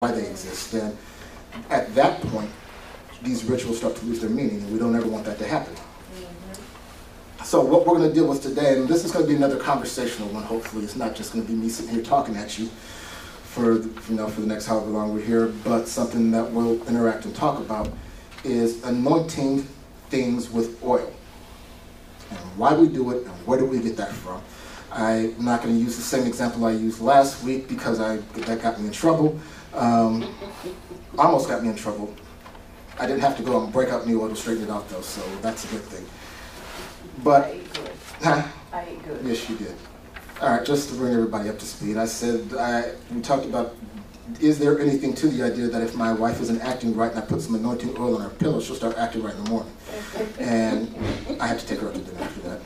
why they exist. And at that point, these rituals start to lose their meaning, and we don't ever want that to happen. So what we're going to deal with today, and this is going to be another conversational one, hopefully. It's not just going to be me sitting here talking at you for the next however long we're here, but something that we'll interact and talk about is anointing things with oil. And why we do it, and where do we get that from? I'm not going to use the same example I used last week because that got me in trouble. Almost got me in trouble. I didn't have to go and break out new oil to straighten it out though, so that's a good thing. But I ate good. Huh? I ate good. Yes, you did. All right, just to bring everybody up to speed, we talked about, is there anything to the idea that if my wife isn't acting right and I put some anointing oil on her pillow, she'll start acting right in the morning? And I have to take her out to dinner after that.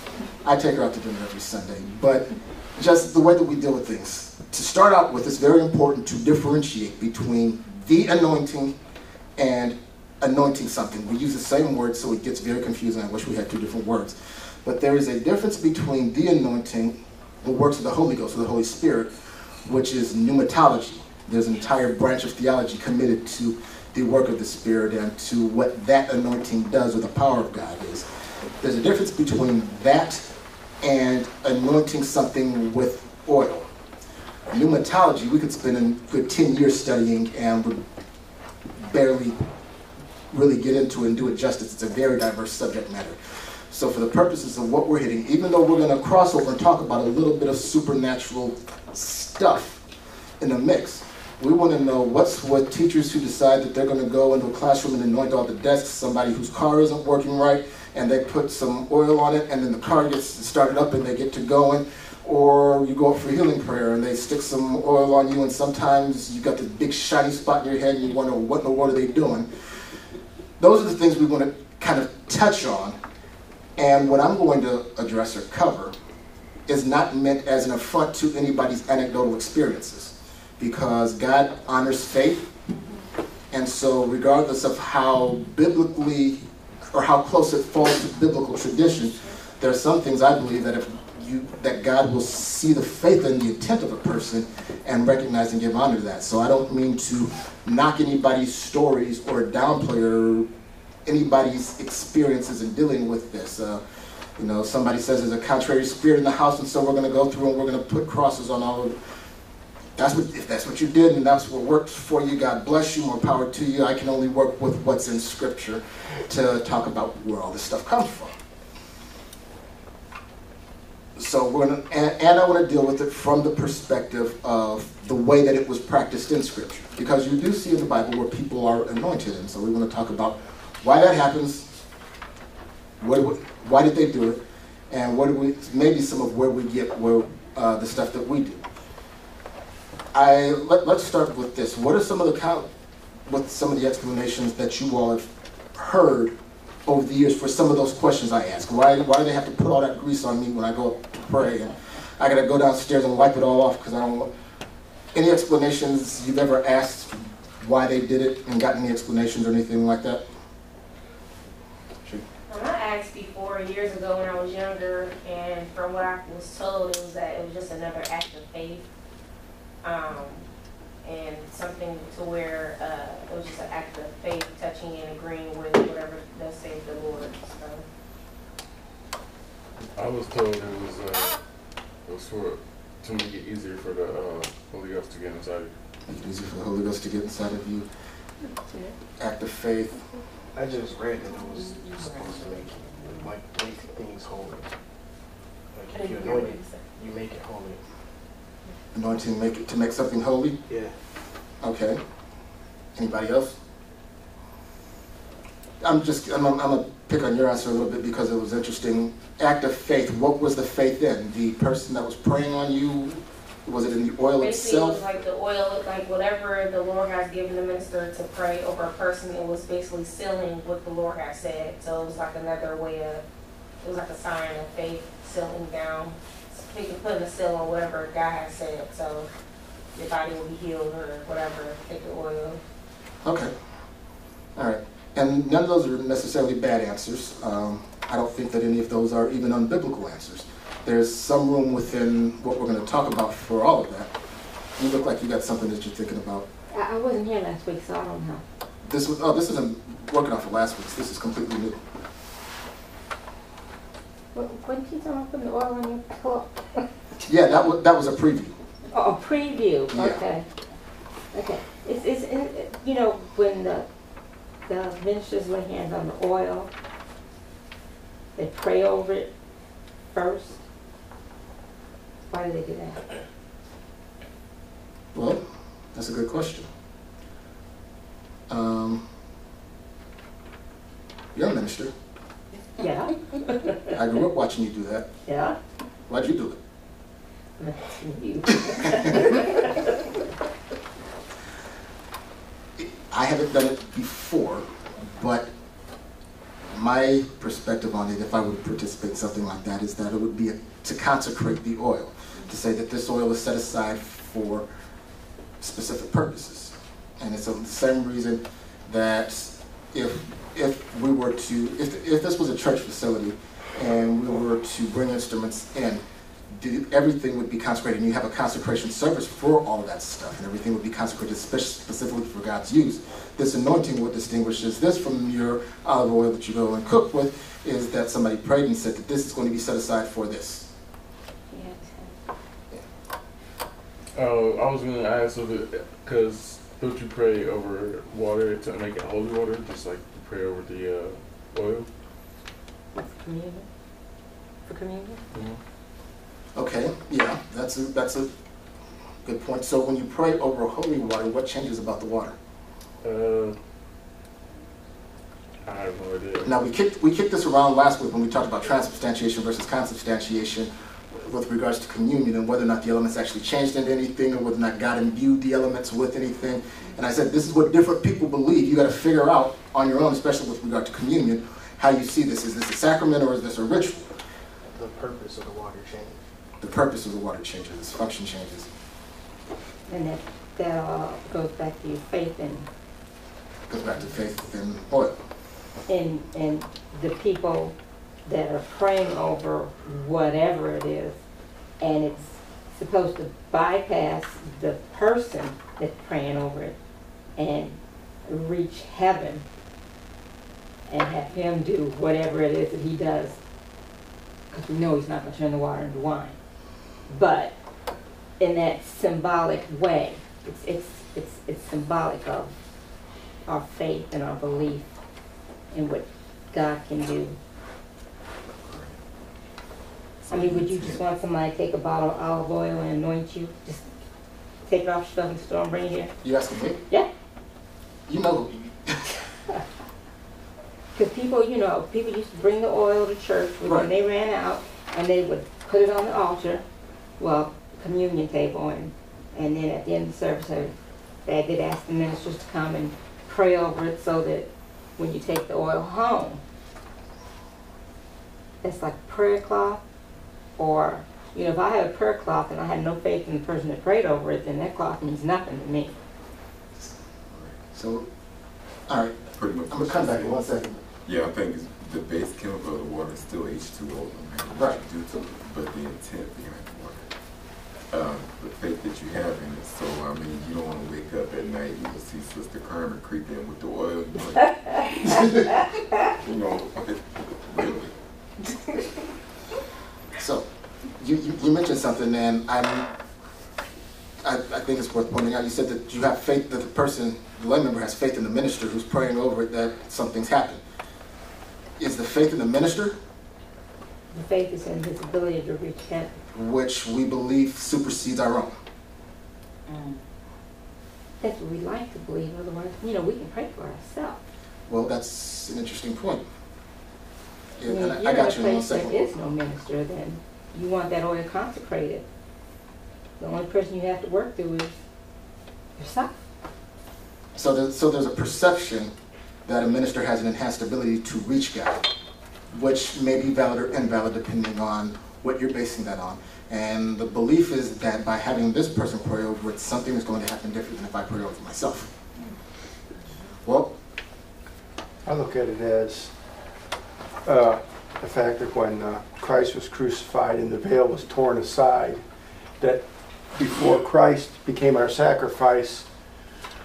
I take her out to dinner every Sunday. But just the way that we deal with things. To start out with, it's very important to differentiate between the anointing and anointing something. We use the same word, so it gets very confusing. I wish we had two different words. But there is a difference between the anointing, the works of the Holy Ghost, or the Holy Spirit, which is pneumatology. There's an entire branch of theology committed to the work of the Spirit and to what that anointing does, or the power of God is. There's a difference between that and anointing something with oil. Pneumatology, we could spend a good 10 years studying and would barely really get into it and do it justice. It's a very diverse subject matter. So for the purposes of what we're hitting, even though we're going to cross over and talk about a little bit of supernatural stuff in the mix, we want to know what's with teachers who decide that they're going to go into a classroom and anoint all the desks, somebody whose car isn't working right, and they put some oil on it, and then the car gets started up and they get to going. Or you go up for healing prayer and they stick some oil on you, and sometimes you got this big shiny spot in your head and you wonder, what in the world are they doing? Those are the things we want to kind of touch on. And what I'm going to address or cover is not meant as an affront to anybody's anecdotal experiences, because God honors faith. And so regardless of how biblically or how close it falls to biblical tradition, there are some things I believe that that God will see the faith and the intent of a person and recognize and give honor to that. So I don't mean to knock anybody's stories or downplay or anybody's experiences in dealing with this. Somebody says there's a contrary spirit in the house, and so we're going to go through and we're going to put crosses on all of it. If that's what you did and that's what worked for you, God bless you, more power to you. I can only work with what's in Scripture to talk about where all this stuff comes from. So and I want to deal with it from the perspective of the way that it was practiced in Scripture. Because you do see in the Bible where people are anointed, and so we want to talk about why that happens, why did they do it, and maybe some of where we get the stuff that we do. Let's start with this. What are some of the explanations that you all have heard over the years for some of those questions I ask? Why do they have to put all that grease on me when I go up to pray, and I got to go downstairs and wipe it all off because I don't want... Any explanations you've ever asked why they did it and gotten any explanations or anything like that? I asked before years ago when I was younger, and from what I was told, it was that it was just another act of faith, and something to where it was just an act of faith, touching and agreeing with whatever does say the Lord. So. I was told it was to make it easier for the Holy Ghost to get inside of you. Make it easier for the Holy Ghost to get inside of you. Act of faith. I just read that it was supposed to make things holy. Like if you anoint it, you make it holy. Anointing to make something holy? Yeah. Okay. Anybody else? I'm gonna pick on your answer a little bit because it was interesting. Act of faith. What was the faith in? The person that was praying on you? Was it in the oil Basically, itself? it was like the oil, like whatever the Lord has given the minister to pray over a person, it was basically sealing what the Lord has said. So it was like another way of, it was like a sign of faith, sealing down. He can put a seal on whatever God has said, so your body will be healed or whatever, take the oil. Okay. All right. And none of those are necessarily bad answers. I don't think that any of those are even unbiblical answers. There's some room within what we're going to talk about for all of that. You look like you got something that you're thinking about. I wasn't here last week, so I don't know. This isn't working off of last week's. This is completely new. What did you tell me putting the oil in your cup? Yeah, that was a preview. Oh, a preview. Yeah. Okay. Okay. It's you know, when the ministers lay hands on the oil, they pray over it first. Why do they do that? Well, that's a good question. You're a minister. Yeah. I grew up watching you do that. Yeah. Why'd you do it? That's you. I haven't done it before, but my perspective on it, if I would participate in something like that, is that it would be to consecrate the oil, to say that this oil is set aside for specific purposes. And it's the same reason that if this was a church facility and we were to bring instruments in, everything would be consecrated, and you have a consecration service for all of that stuff, and everything would be consecrated specifically for God's use. This anointing, what distinguishes this from your olive oil that you go and cook with, is that somebody prayed and said that this is going to be set aside for this. Oh, I was going to ask, because don't you pray over water to make it holy water, just like you pray over the oil? Communion? For communion? Mm-hmm. Okay, yeah, that's a good point. So when you pray over holy water, what changes about the water? I have no idea. Now we kicked this around last week when we talked about transubstantiation versus consubstantiation with regards to communion and whether or not the elements actually changed into anything or whether or not God imbued the elements with anything. And I said this is what different people believe. You got to figure out on your own, especially with regard to communion, how you see this. Is this a sacrament or is this a ritual? The purpose of the water change. The purpose of the water changes, its function changes. And that goes back to your faith in Goes back to faith in oil. in the people that are praying over whatever it is, and it's supposed to bypass the person that's praying over it and reach heaven and have him do whatever it is that he does, because we know he's not going to turn the water into wine. But in that symbolic way, it's symbolic of our faith and our belief in what God can do. I mean, would you just want somebody to take a bottle of olive oil and anoint you? Just take it off, stuff in the store and bring it here? You asking me? Yeah. You know. Because people used to bring the oil to church when Right. they ran out, and they would put it on the altar, well, communion table, and then at the end of the service, they'd ask the ministers to come and pray over it so that when you take the oil home, it's like a prayer cloth. Or, if I had a prayer cloth and I had no faith in the person that prayed over it, then that cloth means nothing to me. So, all right. Pretty much. I'm going to come back in 1 second. Yeah, I think the base chemical of the water is still H2O. Right. But the intent behind the water. The faith that you have in it. So, I mean, you don't want to wake up at night, you will see Sister Carmen creep in with the oil. Really. So, you mentioned something, and I think it's worth pointing out. You said that you have faith that the lay member has faith in the minister who's praying over it that something's happened. Is the faith in the minister? The faith is in his ability to reach heaven. Which we believe supersedes our own. That's what we like to believe. Otherwise, we can pray for ourselves. Well, that's an interesting point. Yeah, When and you're I got in you a in 1 place there second. is no minister, then you want that oil consecrated. The only person you have to work through is yourself. So there's a perception that a minister has an enhanced ability to reach God, which may be valid or invalid depending on what you're basing that on. And the belief is that by having this person pray over it, something is going to happen different than if I pray over it myself. Well, I look at it as the fact that when Christ was crucified and the veil was torn aside, that before Christ became our sacrifice,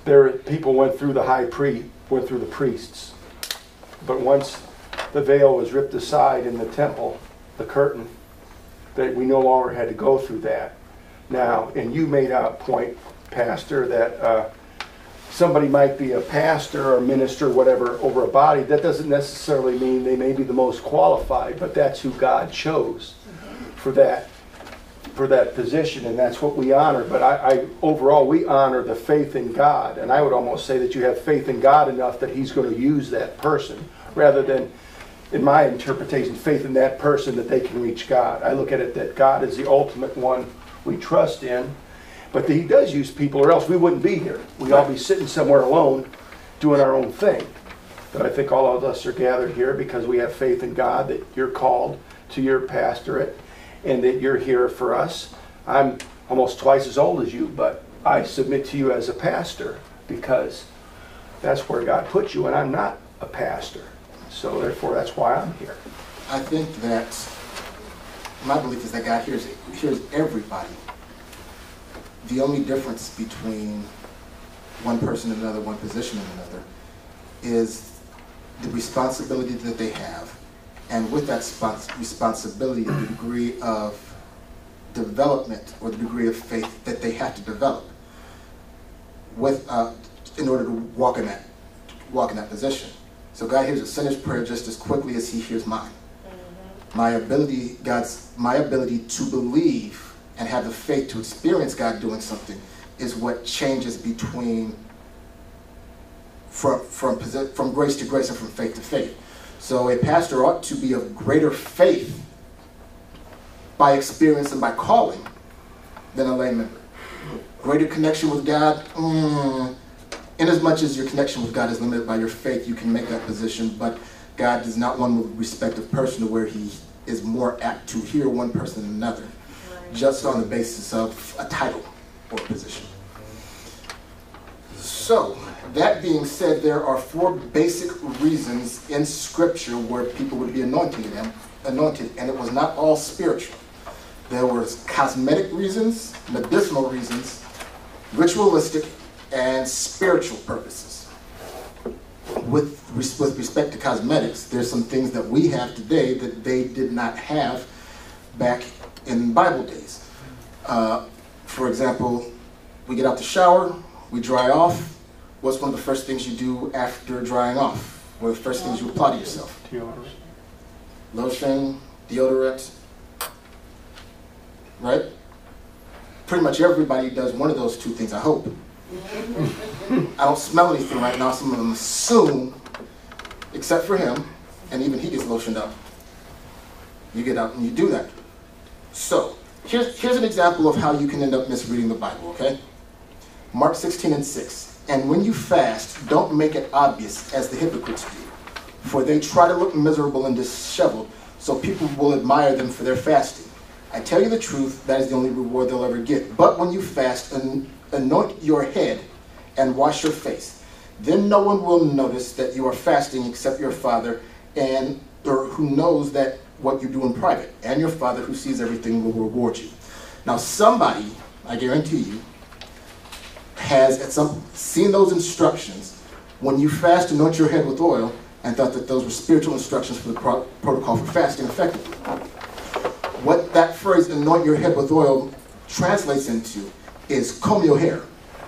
people went through went through the priests. But once the veil was ripped aside in the temple, the curtain, that we no longer had to go through that. Now, and you made a point, Pastor, that somebody might be a pastor or minister, whatever, over a body. That doesn't necessarily mean they may be the most qualified, but that's who God chose for that position, and that's what we honor. But I overall, we honor the faith in God, and I would almost say that you have faith in God enough that He's going to use that person, rather than, in my interpretation, faith in that person that they can reach God. I look at it that God is the ultimate one we trust in, but He does use people, or else we wouldn't be here. We'd all be sitting somewhere alone doing our own thing. But I think all of us are gathered here because we have faith in God, that you're called to your pastorate and that you're here for us. I'm almost twice as old as you, but I submit to you as a pastor because that's where God put you, and I'm not a pastor. So therefore, that's why I'm here. I think that my belief is that God hears everybody. The only difference between one person and another, one position and another, is the responsibility that they have. And with that responsibility, the degree of development or the degree of faith that they have to develop with, in order to walk in that position. So God hears a sinner's prayer just as quickly as He hears mine. My ability to believe and have the faith to experience God doing something is what changes between from grace to grace and from faith to faith. So a pastor ought to be of greater faith by experience and by calling than a lay member. Greater connection with God, inasmuch as your connection with God is limited by your faith, you can make that position, but God does not want with respect of person to where He is more apt to hear one person than another, just on the basis of a title or a position. So, that being said, there are 4 basic reasons in Scripture where people would be anointed, and it was not all spiritual. There was cosmetic reasons, medicinal reasons, ritualistic, and spiritual purposes. With respect to cosmetics, there's some things that we have today that they did not have back in Bible days. For example, we get out the shower, we dry off. What's one of the first things you do after drying off? What are the first things you apply to yourself? Deodorant. Lotion, deodorant, right? Pretty much everybody does one of those 2 things, I hope. I don't smell anything right now. Some of them assume, except for him, and even he gets lotioned up. You get out and you do that. So, here's an example of how you can end up misreading the Bible, okay? Mark 16:6. And when you fast, don't make it obvious as the hypocrites do, for they try to look miserable and disheveled, so people will admire them for their fasting. I tell you the truth, that is the only reward they'll ever get. But when you fast, anoint your head and wash your face. Then no one will notice that you are fasting except your Father, or who knows that what you do in private, and your Father who sees everything will reward you. Now somebody, I guarantee you, has seen those instructions when you fast, anoint your head with oil, and thought that those were spiritual instructions for the protocol for fasting effectively. What that phrase, anoint your head with oil, translates into is comb your hair.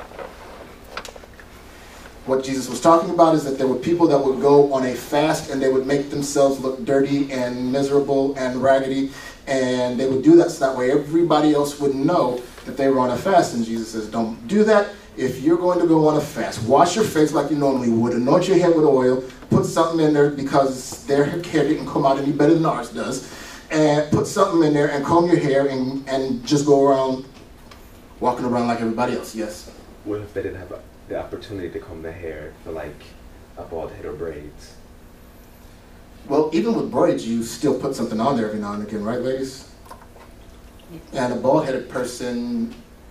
What Jesus was talking about is that there were people that would go on a fast and they would make themselves look dirty and miserable and raggedy, and they would do that so that way everybody else would know that they were on a fast. And Jesus says, don't do that. If you're going to go on a fast, wash your face like you normally would, anoint your head with oil, put something in there because their hair didn't come out any better than ours does, and put something in there and comb your hair and just go around walking around like everybody else. Yes? What if they didn't have the opportunity to comb their hair for like a bald head or braids? Well, even with braids, you still put something on there every now and again, right, ladies? And a bald-headed person,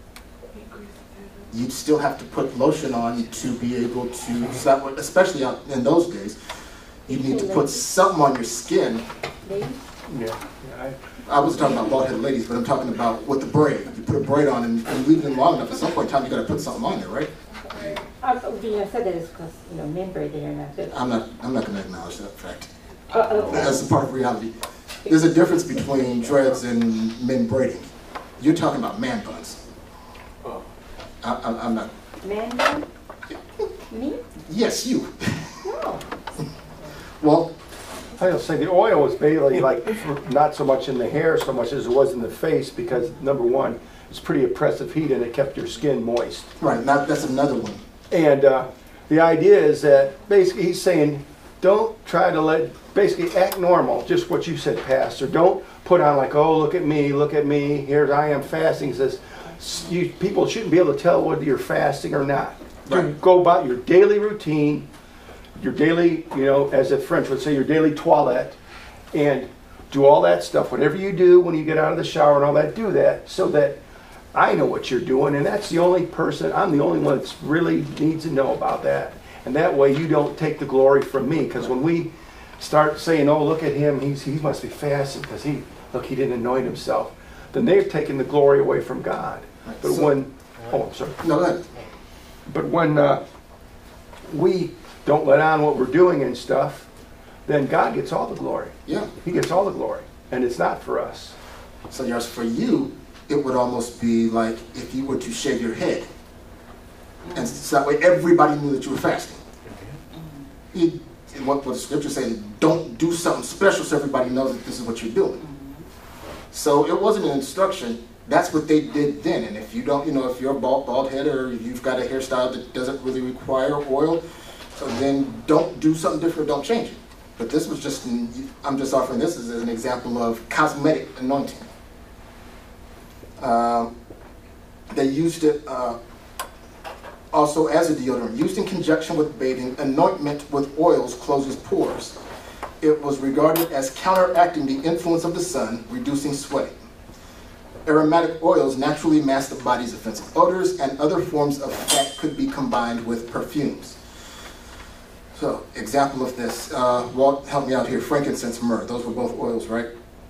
you'd still have to put lotion on to be able to, especially out in those days, you need to put something on your skin. Yeah. I wasn't talking about bald-headed ladies, but I'm talking about with the braid. You put a braid on and you leave it in long enough, at some point in time you got to put something on there, right? The reason I said that is because, men braid their hair not good. I'm not going to acknowledge that fact. Okay. That's a part of reality. There's a difference between dreads and men braiding. You're talking about man buns. I'm not. Man bun? Me? Yes, you. No. Well, I was say the oil was basically like not so much in the hair so much as it was in the face because number one, it's pretty oppressive heat and it kept your skin moist. right, that's another one. And the idea is that basically he's saying don't try to basically act normal, just what you said, Pastor. Don't put on like, oh, look at me, here I am fasting. He says people shouldn't be able to tell whether you're fasting or not. Right. Go about your daily routine, your daily, as the French would say, your daily toilette, and do all that stuff. Whatever you do when you get out of the shower and all that, do that so that I know what you're doing, and that's the only person, I'm the only one that really needs to know about that. And that way you don't take the glory from me, because when we start saying, oh, look at him, he must be fasting because he didn't anoint himself, then they've taken the glory away from God. Right. But I'm sorry. No, go ahead. But when we don't let on what we're doing and stuff, then God gets all the glory. Yeah. He gets all the glory, and it's not for us. So yes, for you, it would almost be like if you were to shave your head. And so that way everybody knew that you were fasting. What the scripture says, don't do something special so everybody knows that this is what you're doing. So it wasn't an instruction. That's what they did then. And if you don't, if you're a bald head or you've got a hairstyle that doesn't really require oil, then don't do something different, don't change it. But this was just, I'm just offering this as an example of cosmetic anointing. They used it also as a deodorant. Used in conjunction with bathing, anointment with oils closes pores. It was regarded as counteracting the influence of the sun, reducing sweating. Aromatic oils naturally mask the body's offensive odors, and other forms of fat could be combined with perfumes. So, example of this, Walt, help me out here, frankincense, myrrh, those were both oils, right?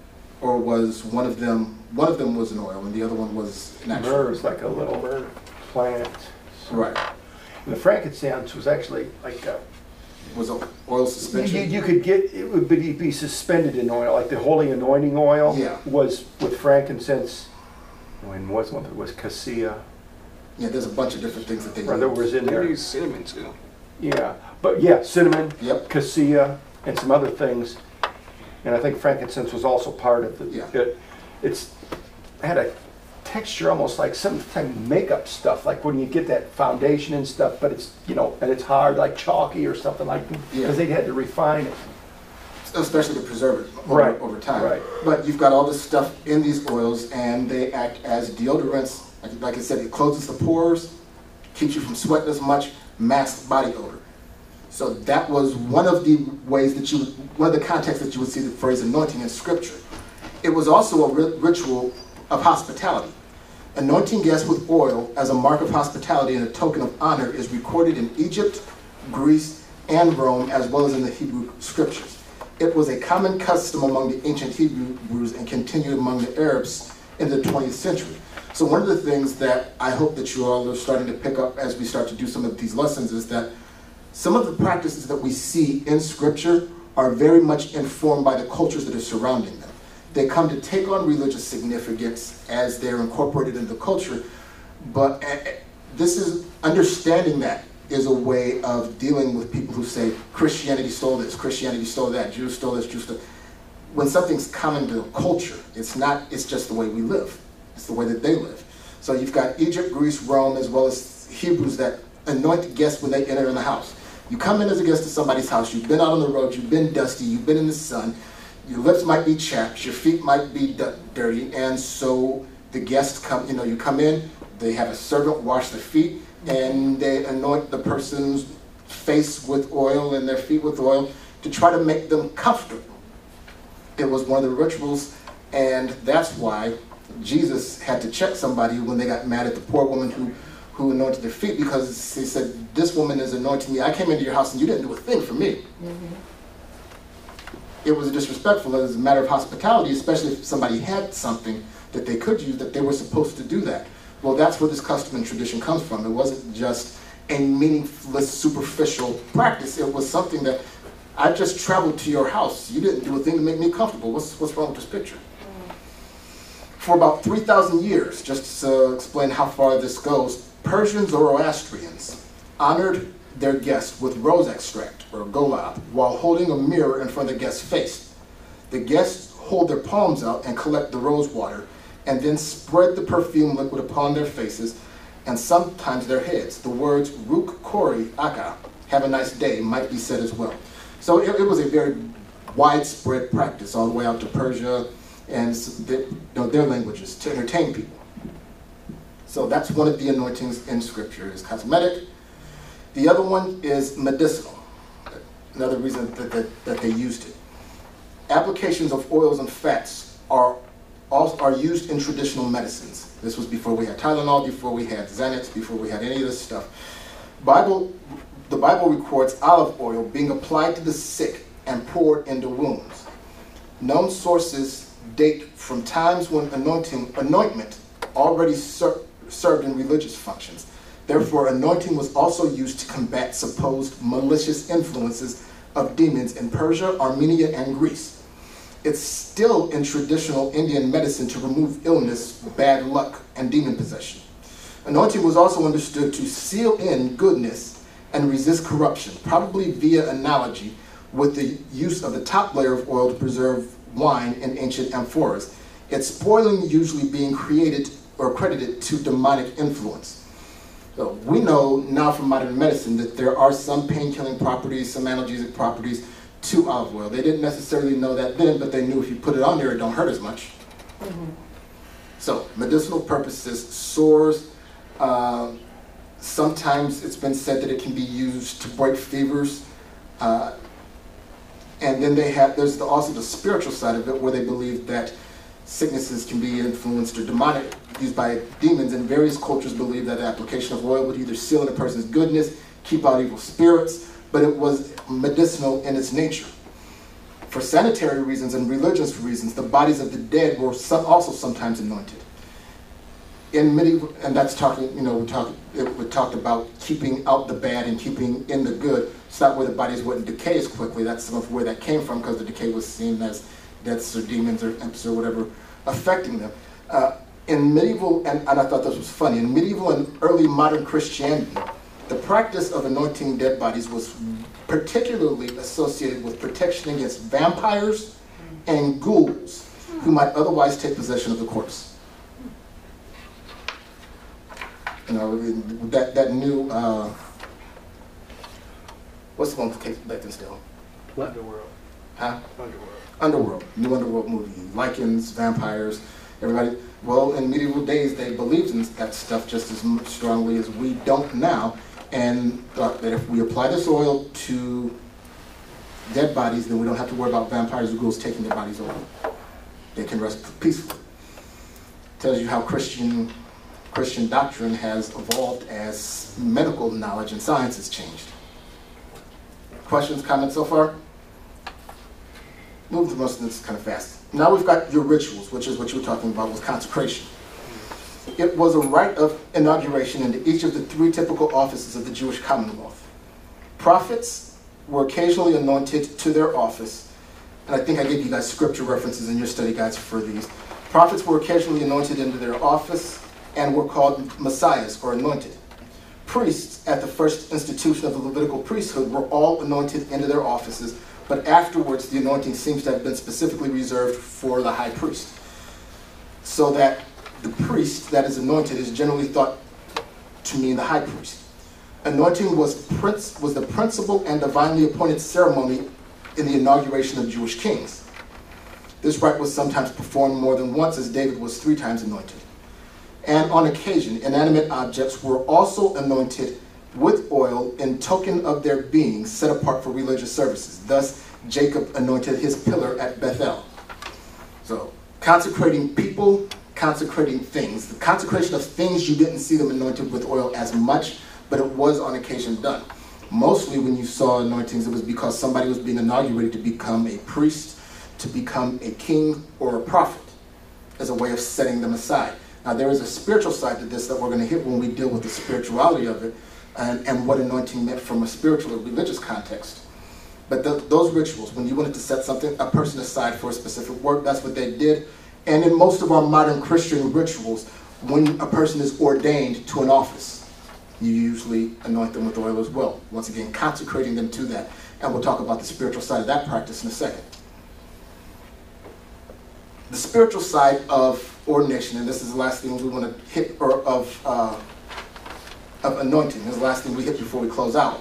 Or was one of them was an oil and the other one was natural? Myrrh is like a little plant. Right. And the frankincense was actually like Was it oil suspension? you could get, it would be suspended in oil, like the holy anointing oil was with frankincense. And was one that was cassia. Yeah, there's a bunch of different things that they Or that use. was in They there. use cinnamon too. Yeah, but yeah, cinnamon, Yep. cassia, and some other things. And I think frankincense was also part of it. It's had a texture almost like some type of makeup stuff, like when you get that foundation and stuff, but it's, and it's hard, like chalky or something like that, because they had to refine it. Especially to preserve it over time. Right. But you've got all this stuff in these oils, and they act as deodorants. Like I said, it closes the pores, keeps you from sweating as much, masks body odor. So that was one of the ways that one of the contexts that you would see the phrase anointing in Scripture. It was also a ritual of hospitality. Anointing guests with oil as a mark of hospitality and a token of honor is recorded in Egypt, Greece, and Rome, as well as in the Hebrew Scriptures. It was a common custom among the ancient Hebrews and continued among the Arabs in the 20th century. So one of the things that I hope that you all are starting to pick up as we start to do some of these lessons is that some of the practices that we see in Scripture are very much informed by the cultures that are surrounding them. They come to take on religious significance as they're incorporated into the culture, but this is understanding that is a way of dealing with people who say Christianity stole this, Christianity stole that, Jews stole this, Jews stole. When something's common to a culture, it's just the way we live. It's the way that they live. So you've got Egypt, Greece, Rome, as well as Hebrews that anoint guests when they enter in the house. You come in as a guest to somebody's house, you've been out on the road, you've been dusty, you've been in the sun, your lips might be chapped, your feet might be dirty, and so the guests come, you come in, they have a servant wash their feet, and they anoint the person's face with oil and their feet with oil to try to make them comfortable. It was one of the rituals, and that's why Jesus had to check somebody when they got mad at the poor woman who anointed their feet, because he said, this woman is anointing me. I came into your house and you didn't do a thing for me. Mm-hmm. It was disrespectful as a matter of hospitality, especially if somebody had something that they could use, that they were supposed to do that. Well, that's where this custom and tradition comes from. It wasn't just a meaningless, superficial practice. It was something that I just traveled to your house. You didn't do a thing to make me comfortable. What's wrong with this picture? For about 3,000 years, just to explain how far this goes, Persian Zoroastrians honored their guests with rose extract, or golab, while holding a mirror in front of the guest's face. The guests hold their palms out and collect the rose water, and then spread the perfume liquid upon their faces, and sometimes their heads. The words Ruk Kori Aka, have a nice day, might be said as well. So it was a very widespread practice all the way out to Persia and their languages to entertain people. So that's one of the anointings in Scripture, is cosmetic. The other one is medicinal, another reason that they used it. Applications of oils and fats are used in traditional medicines. This was before we had Tylenol, before we had Xanax, before we had any of this stuff. The Bible records olive oil being applied to the sick and poured into wounds. Known sources date from times when anointment already served in religious functions. Therefore, anointing was also used to combat supposed malicious influences of demons in Persia, Armenia, and Greece. It's still in traditional Indian medicine to remove illness, bad luck, and demon possession. Anointing was also understood to seal in goodness and resist corruption, probably via analogy with the use of the top layer of oil to preserve wine in ancient amphoras. Its spoiling usually being created or credited to demonic influence. So we know now from modern medicine that there are some pain-killing properties, some analgesic properties to olive oil. They didn't necessarily know that then, but they knew if you put it on there, it don't hurt as much. Mm-hmm. So medicinal purposes, sores. Sometimes it's been said that it can be used to break fevers. And then there's also the spiritual side of it, where they believe that sicknesses can be influenced or demonic, used by demons, and various cultures believe that the application of oil would either seal in a person's goodness, keep out evil spirits, but it was medicinal in its nature. For sanitary reasons and religious reasons, the bodies of the dead were also sometimes anointed. In medieval, and that's talking, we talked about keeping out the bad and keeping in the good, so that way the bodies wouldn't decay as quickly. That's some of where that came from, because the decay was seen as deaths or demons or imps or whatever affecting them. In medieval, and I thought this was funny, in medieval and early modern Christianity, the practice of anointing dead bodies was particularly associated with protection against vampires and ghouls who might otherwise take possession of the corpse. That new, what's the one with Kate Beckinsale? Underworld. Huh? Underworld. Underworld, new Underworld movie, lichens, vampires, everybody. Well, in medieval days, they believed in that stuff just as strongly as we don't now, and thought that if we apply this oil to dead bodies, then we don't have to worry about vampires or ghouls taking their bodies over. They can rest peacefully. Tells you how Christian doctrine has evolved as medical knowledge and science has changed. Questions, comments so far? Move the most of this kind of fast. Now we've got your rituals, which is what you were talking about, was consecration. It was a rite of inauguration into each of the 3 typical offices of the Jewish Commonwealth. Prophets were occasionally anointed to their office, and I think I gave you guys scripture references in your study guides for these. Prophets were occasionally anointed into their office and were called messiahs, or anointed. Priests at the first institution of the Levitical priesthood were all anointed into their offices, but afterwards the anointing seems to have been specifically reserved for the high priest, so that the priest that is anointed is generally thought to mean the high priest. Anointing was the principal and divinely appointed ceremony in the inauguration of Jewish kings. This rite was sometimes performed more than once, as David was 3 times anointed. And on occasion, inanimate objects were also anointed with oil in token of their being set apart for religious services. Thus, Jacob anointed his pillar at Bethel. So, consecrating people, consecrating things. The consecration of things, you didn't see them anointed with oil as much, but it was on occasion done. Mostly when you saw anointings, it was because somebody was being inaugurated to become a priest, to become a king or a prophet, as a way of setting them aside. Now, there is a spiritual side to this that we're going to hit when we deal with the spirituality of it, and what anointing meant from a spiritual or religious context. But those rituals, when you wanted to set a person aside for a specific work, that's what they did. And in most of our modern Christian rituals, when a person is ordained to an office, you usually anoint them with oil as well. Once again, consecrating them to that. And we'll talk about the spiritual side of that practice in a second. The spiritual side of ordination, and this is the last thing we want to hit, or of anointing, this is the last thing we hit before we close out.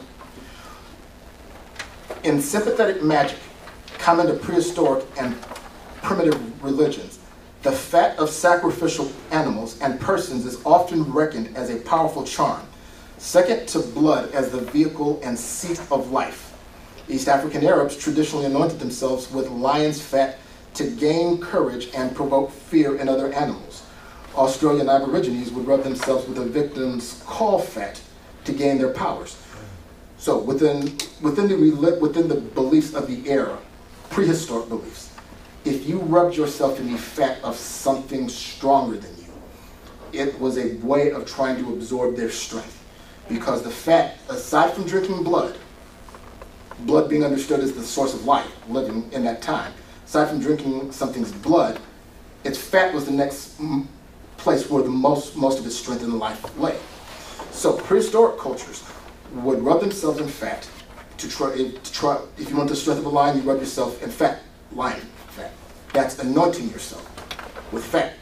In sympathetic magic, common to prehistoric and primitive religions, the fat of sacrificial animals and persons is often reckoned as a powerful charm, second to blood as the vehicle and seat of life. East African Arabs traditionally anointed themselves with lion's fat to gain courage and provoke fear in other animals. Australian Aborigines would rub themselves with a victim's caul fat to gain their powers. So within the beliefs of the era, prehistoric beliefs, if you rubbed yourself in the fat of something stronger than you, it was a way of trying to absorb their strength. Because the fat, aside from drinking blood being understood as the source of life, living in that time, aside from drinking something's blood, its fat was the next place where the most of its strength in life lay. So prehistoric cultures would rub themselves in fat to try, if you want the strength of a lion, you rub yourself in fat, lion fat. That's anointing yourself with fat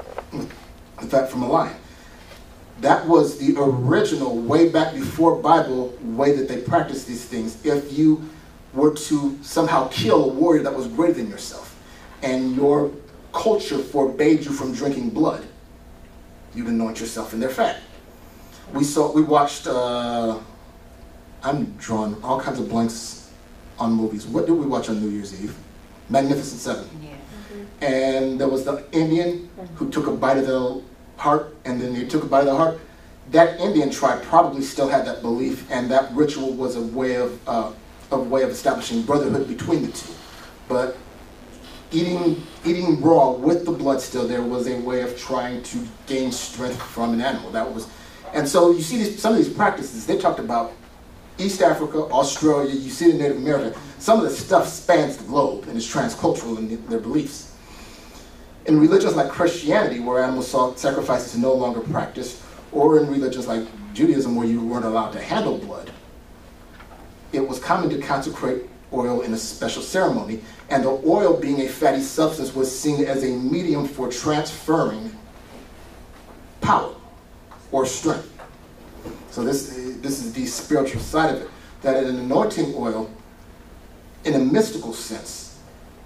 from a lion. That was the original, way back before Bible, way that they practiced these things. If you were to somehow kill a warrior that was greater than yourself, and your culture forbade you from drinking blood, you'd anoint yourself in their fat. We watched, I'm drawing all kinds of blanks on movies. What did we watch on New Year's Eve? Magnificent Seven. Yeah. Mm-hmm. And there was the Indian who took a bite of the heart, and then he took a bite of the heart. That Indian tribe probably still had that belief, and that ritual was a way of establishing brotherhood between the two. But eating raw with the blood still there was a way of trying to gain strength from an animal. And so you see some of these practices. They talked about East Africa, Australia. You see it in Native America. Some of the stuff spans the globe and is transcultural in their beliefs. In religions like Christianity, where animal sacrifices are no longer practiced, or in religions like Judaism, where you weren't allowed to handle blood, it was common to consecrate oil in a special ceremony, and the oil, being a fatty substance, was seen as a medium for transferring power or strength. So this is the spiritual side of it, that in an anointing oil, in a mystical sense,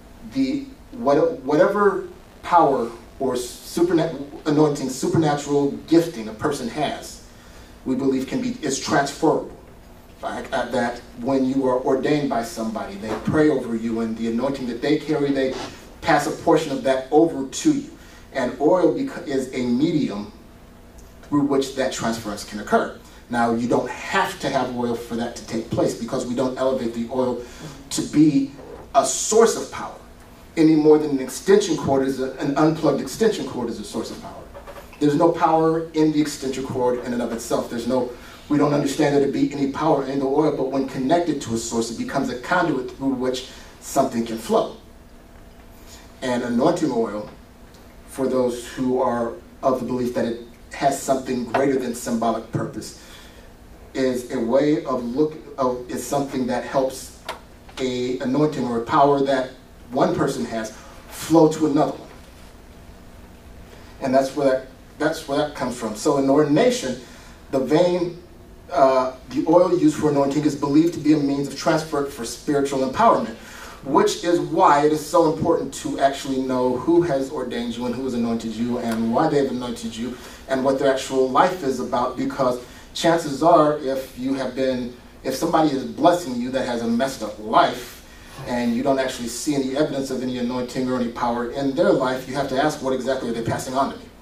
whatever power or supernatural gifting a person has, we believe is transferable. That when you are ordained by somebody, they pray over you, and the anointing that they carry, they pass a portion of that over to you. And oil is a medium through which that transference can occur. Now, you don't have to have oil for that to take place, because we don't elevate the oil to be a source of power any more than an unplugged extension cord is a source of power. There's no power in the extension cord in and of itself. We don't understand there to be any power in the oil, but when connected to a source, it becomes a conduit through which something can flow. And anointing oil, for those who are of the belief that it has something greater than symbolic purpose, is a way is something that helps a anointing or a power that one person has flow to another one. And that's where that comes from. So in ordination, the oil used for anointing is believed to be a means of transfer for spiritual empowerment, which is why it is so important to actually know who has ordained you and who has anointed you and why they've anointed you and what their actual life is about, because chances are if somebody is blessing you that has a messed up life and you don't actually see any evidence of any anointing or any power in their life, you have to ask, what exactly are they passing on to me?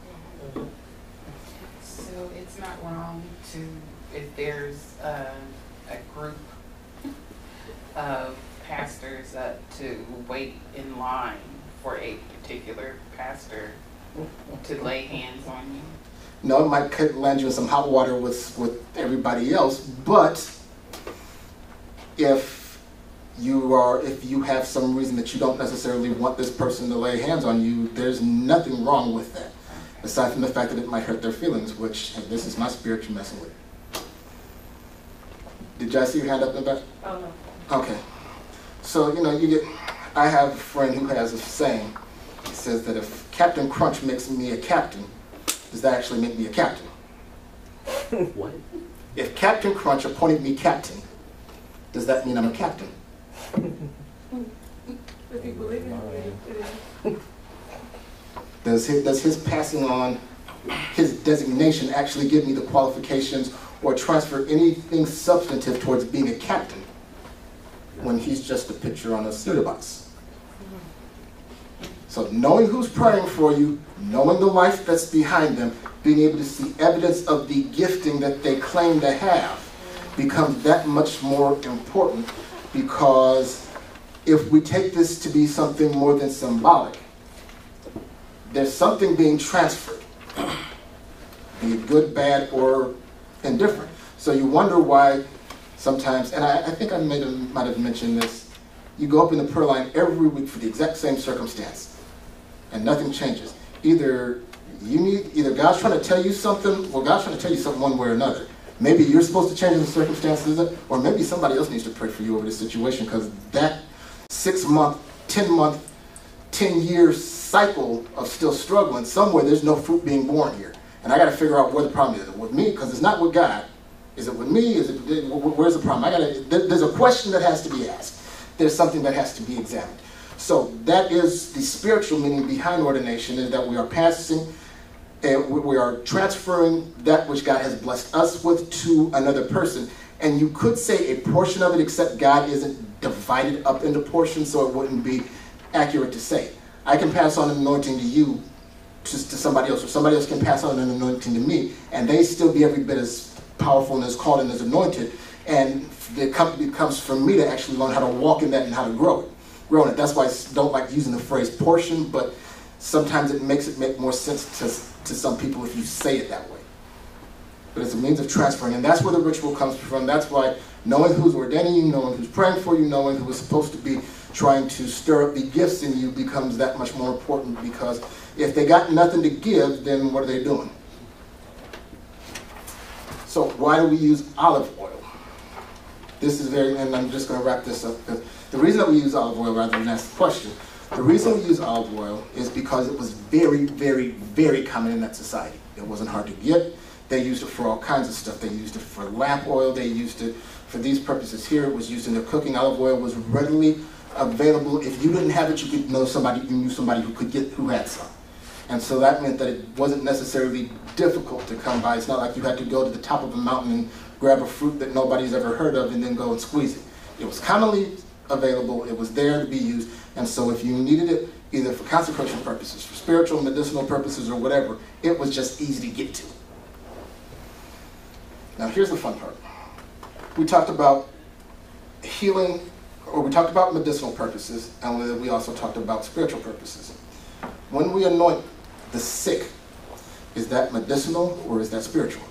So it's not wrong if there's a group of pastors to wait in line for a particular pastor to lay hands on you? No, it might land you in some hot water with everybody else, but if you have some reason that you don't necessarily want this person to lay hands on you, there's nothing wrong with that. Aside from the fact that it might hurt their feelings, which, hey, this is my spirit you're messing with. Did y'all see your hand up in the back? Oh, no. Okay. So, I have a friend who has a saying. He says that if Captain Crunch makes me a captain, does that actually make me a captain? What? If Captain Crunch appointed me captain, does that mean I'm a captain? If you believe in it, Does his passing on his designation actually give me the qualifications or transfer anything substantive towards being a captain when he's just a picture on a cereal box? So knowing who's praying for you, knowing the life that's behind them, being able to see evidence of the gifting that they claim to have becomes that much more important, because if we take this to be something more than symbolic, there's something being transferred, be it good, bad, or indifferent. So you wonder why sometimes, and I think I might have mentioned this, you go up in the prayer line every week for the exact same circumstance, and nothing changes. Either God's trying to tell you something, or God's trying to tell you something one way or another. Maybe you're supposed to change the circumstances, or maybe somebody else needs to pray for you over this situation, because that 6-month, 10-month, 10-year cycle of still struggling, somewhere there's no fruit being born here. And I got to figure out where the problem is. Is it with me? Because it's not with God. Is it with me? Where's the problem? There's a question that has to be asked. There's something that has to be examined. So that is the spiritual meaning behind ordination, is that we are we are transferring that which God has blessed us with to another person. And you could say a portion of it, except God isn't divided up into portions, so it wouldn't be accurate to say. I can pass on an anointing to you, to somebody else, or somebody else can pass on an anointing to me, and they still be every bit as powerful and as called and as anointed. And the company comes from me to actually learn how to walk in that and how to grow in it. That's why I don't like using the phrase portion, but sometimes it makes it make more sense to some people if you say it that way. But it's a means of transferring, and that's where the ritual comes from. That's why knowing who's ordaining you, knowing who's praying for you, knowing who is supposed to be trying to stir up the gifts in you becomes that much more important, because if they got nothing to give, then what are they doing? So why do we use olive oil? This is and I'm just going to wrap this up, because the reason that we use olive oil, rather than ask the question, the reason we use olive oil is because it was very, very, very common in that society. It wasn't hard to get. They used it for all kinds of stuff. They used it for lamp oil. They used it for these purposes here. It was used in their cooking. Olive oil was readily available. If you didn't have it, you knew somebody who had some. And so that meant that it wasn't necessarily difficult to come by. It's not like you had to go to the top of a mountain and grab a fruit that nobody's ever heard of and then go and squeeze it. It was commonly available. It was there to be used. And so if you needed it, either for consecration purposes, for spiritual, medicinal purposes, or whatever, it was just easy to get to. Now here's the fun part. We talked about healing, or we talked about medicinal purposes, and we also talked about spiritual purposes. When we anoint the sick, is that medicinal or is that spiritual?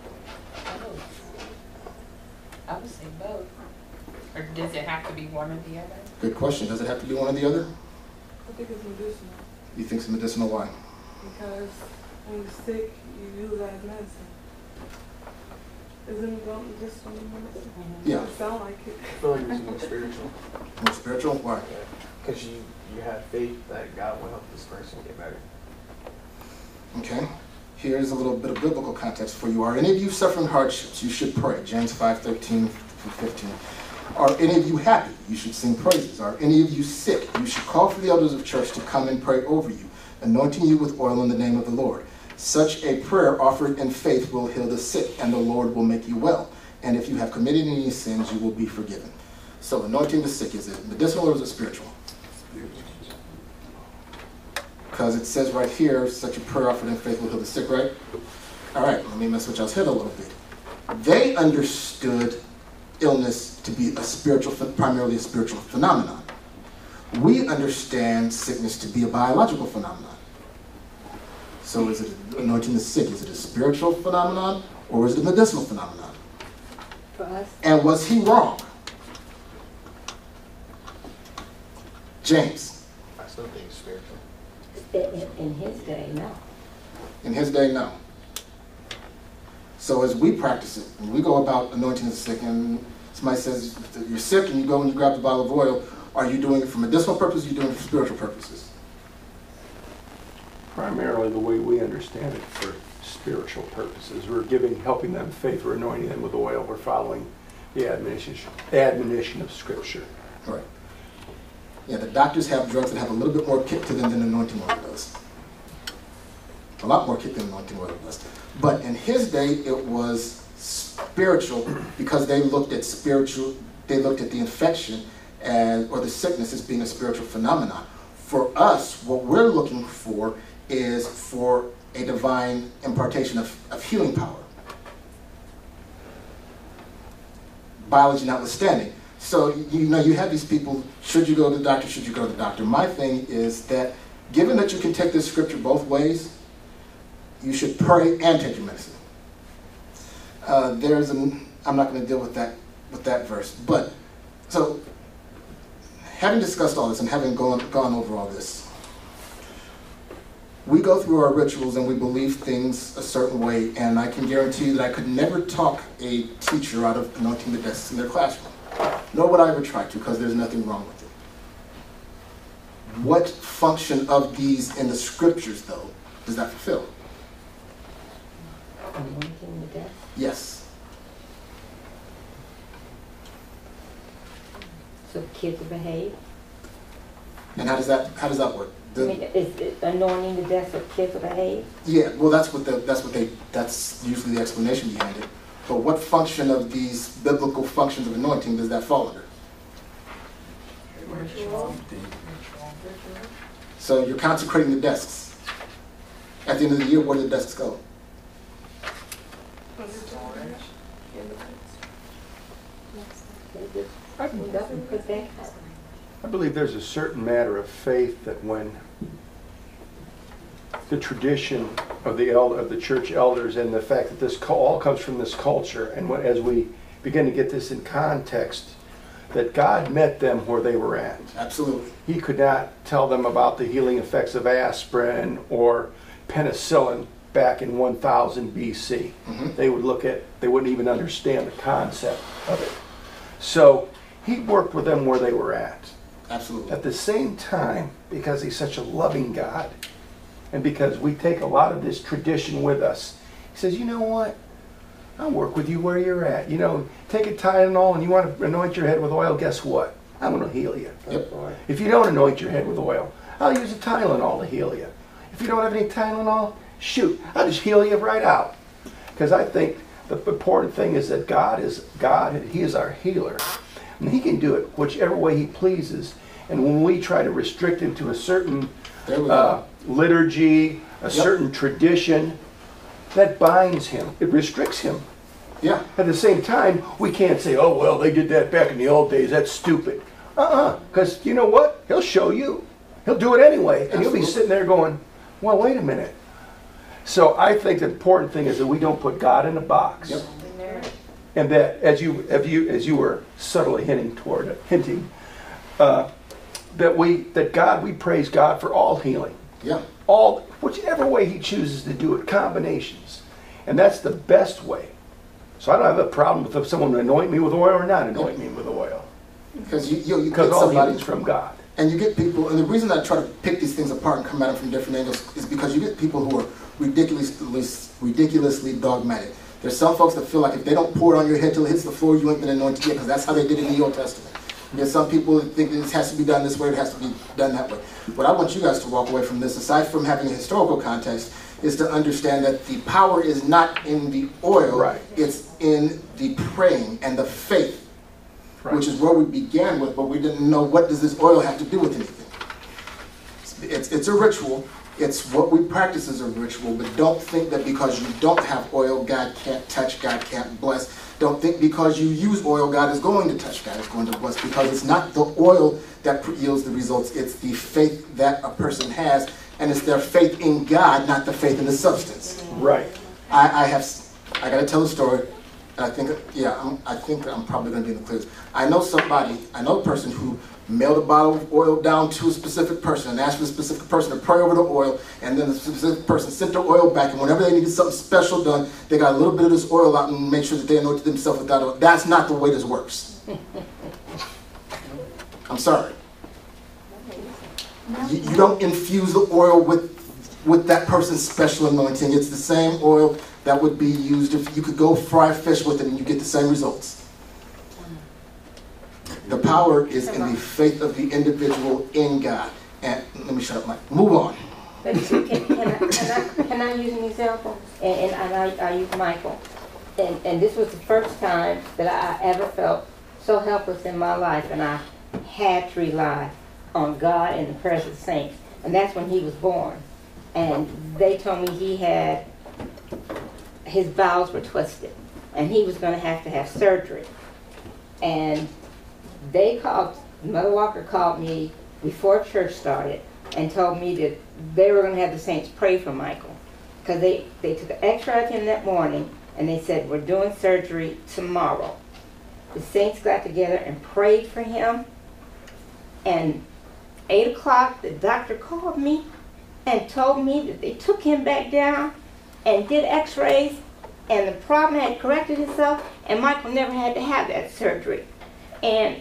I would say both. Or does it have to be one or the other? Good question. Does it have to be one or the other? I think it's medicinal. You think it's medicinal? Why? Because when you're sick, you use that as medicine. Isn't it just medicine? Yeah. It sound like it. I feel like it's more spiritual. More spiritual? Why? Because you have faith that God will help this person get better. Okay. Here's a little bit of biblical context for you. Are any of you suffering hardships? You should pray. James 5:13-15. Are any of you happy? You should sing praises. Are any of you sick? You should call for the elders of church to come and pray over you, anointing you with oil in the name of the Lord. Such a prayer offered in faith will heal the sick, and the Lord will make you well. And if you have committed any sins, you will be forgiven. So anointing the sick, is it medicinal or is it spiritual? Because it says right here, such a prayer offered in faith will heal the sick, right? All right, let me mess with y'all's head a little bit. They understood illness to be primarily a spiritual phenomenon. We understand sickness to be a biological phenomenon. So is it anointing the sick? Is it a spiritual phenomenon or is it a medicinal phenomenon? For us, And was he wrong? James, I still think it's spiritual. in his day, no. in his day, no. So as we practice it, when we go about anointing the sick, and somebody says that you're sick and you go and you grab the bottle of oil, are you doing it for medicinal purposes or are you doing it for spiritual purposes? Primarily the way we understand it for spiritual purposes. We're helping them faith, we're anointing them with oil, we're following the admonition of Scripture. Right. Yeah, the doctors have drugs that have a little bit more kick to them than anointing oil does. A lot more kick than anointing oil does. But in his day, it was spiritual because they looked at the infection or the sickness as being a spiritual phenomenon. For us, what we're looking for is for a divine impartation of healing power. Biology notwithstanding. So, you know, you have these people, should you go to the doctor, should you go to the doctor? My thing is that, given that you can take this scripture both ways, you should pray and take your medicine. I'm not going to deal with that verse. But, so, having discussed all this and having gone over all this, we go through our rituals and we believe things a certain way, and I can guarantee you that I could never talk a teacher out of anointing the desks in their classroom. Nor would I ever try to, because there's nothing wrong with it. What function of these in the scriptures, though, does that fulfill? Anointing the death. Yes. So kids will behave. And how does that work? I mean, is it anointing the death so kids will behave? Yeah, well, that's usually the explanation behind it. But what function of these biblical functions of anointing does that fall under? So you're consecrating the desks. At the end of the year, where do the desks go? I believe there's a certain matter of faith that when the tradition of the church elders and the fact that this all comes from this culture, and as we begin to get this in context, that God met them where they were at. Absolutely. He could not tell them about the healing effects of aspirin or penicillin back in 1000 BC. Mm-hmm. They wouldn't even understand the concept of it. So he worked with them where they were at. Absolutely. At the same time, because he's such a loving God, and because we take a lot of this tradition with us, he says, you know what? I'll work with you where you're at. You know, take a Tylenol and you want to anoint your head with oil, guess what? I'm going to heal you. Yep. If you don't anoint your head with oil, I'll use a Tylenol to heal you. If you don't have any Tylenol, shoot, I'll just heal you right out. Because I think the important thing is that God is God, and he is our healer. And he can do it whichever way he pleases. And when we try to restrict him to a certain liturgy, a certain tradition, that binds him. It restricts him. Yeah. At the same time, we can't say, oh, well, they did that back in the old days. That's stupid. Because you know what? He'll show you. He'll do it anyway. And you'll be sitting there going, well, wait a minute. So I think the important thing is that we don't put God in a box. Yep. And that, as you were subtly hinting, that we praise God for all healing. Yeah. Whichever way he chooses to do it, combinations. And that's the best way. So I don't have a problem with if someone anoint me with oil or not anoint me with oil. Because you Because get all somebody healing's from God. And you get people, and the reason I try to pick these things apart and come at them from different angles is because you get people who are ridiculously dogmatic. There's some folks that feel like if they don't pour it on your head till it hits the floor, you ain't been anointed yet, because that's how they did it in the Old Testament. There's some people that think that this has to be done this way, it has to be done that way. What I want you guys to walk away from this, aside from having a historical context, is to understand that the power is not in the oil, right. It's in the praying and the faith, right. Which is where we began with, but we didn't know what does this oil have to do with anything. It's a ritual. It's what we practice as a ritual, but don't think that because you don't have oil, God can't touch, God can't bless. Don't think because you use oil, God is going to touch, God is going to bless, because it's not the oil that yields the results, it's the faith that a person has And it's their faith in God, not the faith in the substance. Right. I got to tell a story. I think I'm probably going to be in the clear. I know a person who mailed a bottle of oil down to a specific person and asked for the specific person to pray over the oil, and then the specific person sent the oil back, and whenever they needed something special done, they got a little bit of this oil out and make sure that they anointed themselves with that oil. That's not the way this works. I'm sorry. You don't infuse the oil with that person's special anointing. It's the same oil that would be used if you could go fry fish with it and you get the same results. The power is in the faith of the individual in God. And let me shut up, Mike. Move on. Can I use an example? And I use Michael. And this was the first time that I ever felt so helpless in my life, and I had to rely on God and the prayers of the saints. And that's when he was born. And they told me his bowels were twisted, and he was going to have surgery. And Mother Walker called me before church started and told me that they were going to have the saints pray for Michael, because they took an x-ray of him that morning, and they said, we're doing surgery tomorrow. The saints got together and prayed for him, and 8 o'clock the doctor called me and told me that they took him back down and did x-rays, and the problem had corrected itself, and Michael never had to have that surgery. And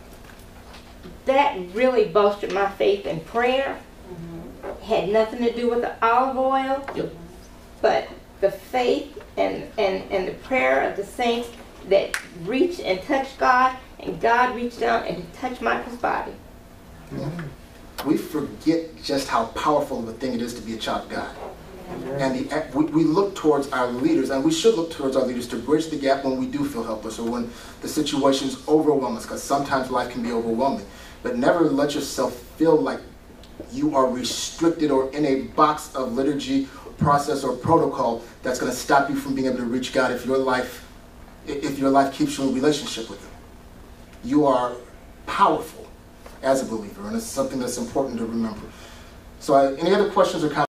that really bolstered my faith in prayer. Had nothing to do with the olive oil, but the faith and the prayer of the saints that reached and touched God, and God reached down and touched Michael's body. We forget just how powerful of a thing it is to be a child of God. And we look towards our leaders, and we should look towards our leaders to bridge the gap when we do feel helpless or when the situations overwhelm us, because sometimes life can be overwhelming. But never let yourself feel like you are restricted or in a box of liturgy, process, or protocol that's going to stop you from being able to reach God if your life keeps you in relationship with Him. You are powerful as a believer, and it's something that's important to remember. So any other questions or comments?